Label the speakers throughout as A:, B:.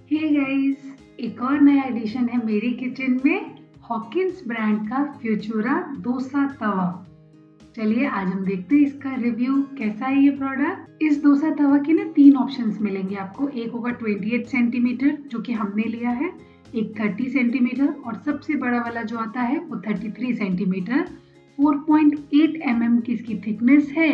A: Hey guys, एक और नया एडिशन है मेरी किचन में हॉकिंस ब्रांड का फ्यूचुरा डोसा तवा। चलिए आज हम देखते हैं इसका रिव्यू कैसा है ये प्रोडक्ट। इस डोसा तवा के ना 3 ऑप्शंस मिलेंगे आपको। एक होगा 28 सेंटीमीटर जो कि हमने लिया है, एक 30 सेंटीमीटर और सबसे बड़ा वाला जो आता है वो 33 सेंटीमीटर। 4.8 mm की इसकी थिकनेस है।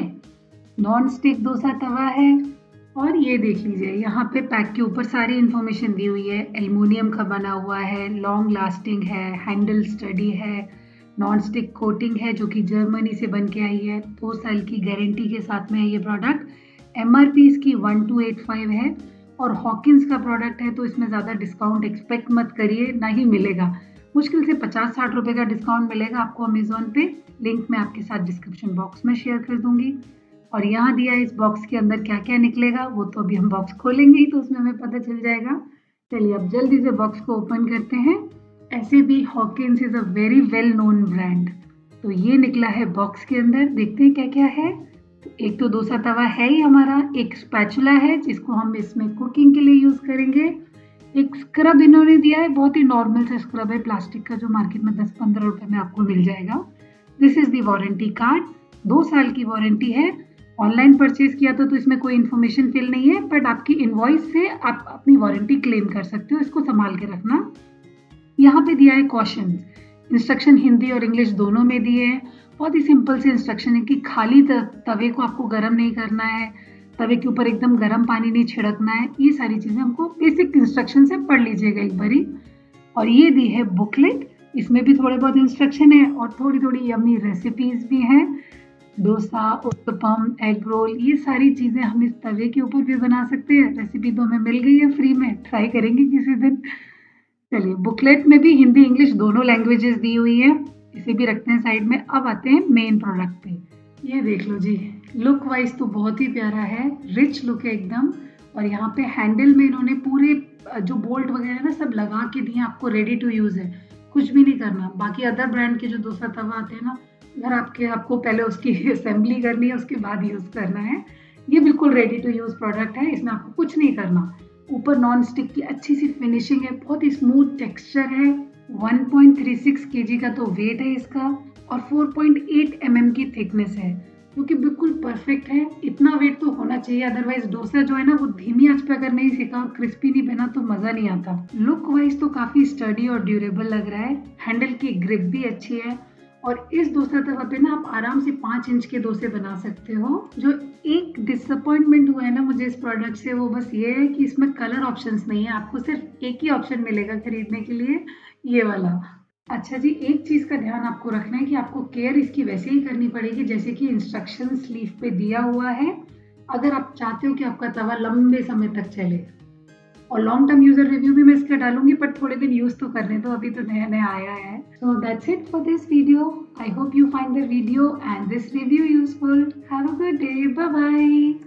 A: नॉन स्टिक डोसा तवा है। और ये देख लीजिए, यहाँ पे पैक के ऊपर सारी इन्फॉर्मेशन दी हुई है। एल्युमिनियम का बना हुआ है, लॉन्ग लास्टिंग है, हैंडल स्टडी है, नॉन स्टिक कोटिंग है जो कि जर्मनी से बन के आई है। 2 साल की गारंटी के साथ में है ये प्रोडक्ट। MRP इसकी 1285 है और हॉकिंस का प्रोडक्ट है तो इसमें ज़्यादा डिस्काउंट एक्सपेक्ट मत करिए, ना ही मिलेगा। मुश्किल से 50-60 रुपये का डिस्काउंट मिलेगा आपको अमेजोन पे। लिंक मैं आपके साथ डिस्क्रिप्शन बॉक्स में शेयर कर दूंगी। और यहाँ दिया है इस बॉक्स के अंदर क्या क्या निकलेगा, वो तो अभी हम बॉक्स खोलेंगे ही तो उसमें हमें पता चल जाएगा। चलिए अब जल्दी से बॉक्स को ओपन करते हैं। ऐसे भी Hawkins is a very well known brand. तो ये निकला है बॉक्स के अंदर, देखते हैं क्या क्या है। तो एक तो डोसा तवा है ही हमारा, एक स्पैचुला है जिसको हम इसमें कुकिंग के लिए यूज करेंगे। एक स्क्रब इन्होंने दिया है, बहुत ही नॉर्मल सा स्क्रब है प्लास्टिक का जो मार्केट में 10-15 रुपए में आपको मिल जाएगा। This is the warranty card, 2 साल की वारंटी है। ऑनलाइन परचेज किया था तो इसमें कोई इन्फॉर्मेशन फिल नहीं है, बट आपकी इनवॉइस से आप अपनी वारंटी क्लेम कर सकते हो। इसको संभाल के रखना। यहाँ पे दिया है कॉशन, इंस्ट्रक्शन हिंदी और इंग्लिश दोनों में दिए हैं। बहुत ही सिंपल से इंस्ट्रक्शन है कि खाली तवे को आपको गर्म नहीं करना है, तवे के ऊपर एकदम गर्म पानी नहीं छिड़कना है। ये सारी चीजें हमको बेसिक इंस्ट्रक्शन से पढ़ लीजिएगा एक बारी। और ये दी है बुकलेट, इसमें भी थोड़े बहुत इंस्ट्रक्शन है और थोड़ी थोड़ी यम्मी रेसिपीज भी हैं। डोसा, उत्तपम, एग रोल, ये सारी चीजें हम इस तवे के ऊपर भी बना सकते हैं। रेसिपी तो हमें मिल गई है फ्री में, ट्राई करेंगे किसी दिन। चलिए बुकलेट में भी हिंदी इंग्लिश दोनों लैंग्वेजेस दी हुई है, इसे भी रखते हैं साइड में। अब आते हैं मेन प्रोडक्ट पे। ये देख लो जी, लुक वाइज तो बहुत ही प्यारा है, रिच लुक है एकदम। और यहाँ पे हैंडल में इन्होंने पूरे जो बोल्ट वगैरह ना सब लगा के दिए, आपको रेडी टू यूज है, कुछ भी नहीं करना। बाकी अदर ब्रांड के जो डोसा तवा आते हैं ना, अगर आपको पहले उसकी असेंबली करनी है उसके बाद यूज करना है। ये बिल्कुल रेडी टू यूज प्रोडक्ट है, इसमें आपको कुछ नहीं करना। ऊपर नॉन स्टिक की अच्छी सी फिनिशिंग है, बहुत ही स्मूथ टेक्सचर है। 1.36 kg का तो वेट है इसका और 4.8 mm की थिकनेस है जो कि बिल्कुल परफेक्ट है। इतना वेट तो होना चाहिए, अदरवाइज डोसा जो है ना वो धीमी आंच पे अगर नहीं सेका और क्रिस्पी नहीं बना तो मजा नहीं आता। लुक वाइज तो काफी स्टडी और ड्यूरेबल लग रहा है। हैंडल की ग्रिप भी अच्छी है और इस डोसा तवा पे ना आप आराम से 5 इंच के डोसे बना सकते हो। जो एक डिसअपॉइंटमेंट हुआ है ना मुझे इस प्रोडक्ट से, वो बस ये है कि इसमें कलर ऑप्शंस नहीं है। आपको सिर्फ एक ही ऑप्शन मिलेगा खरीदने के लिए, ये वाला। अच्छा जी, एक चीज का ध्यान आपको रखना है कि आपको केयर इसकी वैसे ही करनी पड़ेगी जैसे कि इंस्ट्रक्शन लीफ पे दिया हुआ है, अगर आप चाहते हो कि आपका तवा लंबे समय तक चले। और लॉन्ग टर्म यूजर रिव्यू भी मैं इसका डालूंगी, पर थोड़े दिन यूज तो करने दो, अभी तो नया नया आया है। So that's it for this video. I hope you find the video and this review useful. Have a good day, bye bye.